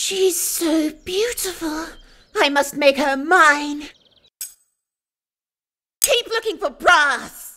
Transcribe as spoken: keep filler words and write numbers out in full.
She's so beautiful. I must make her mine. Keep looking for brass.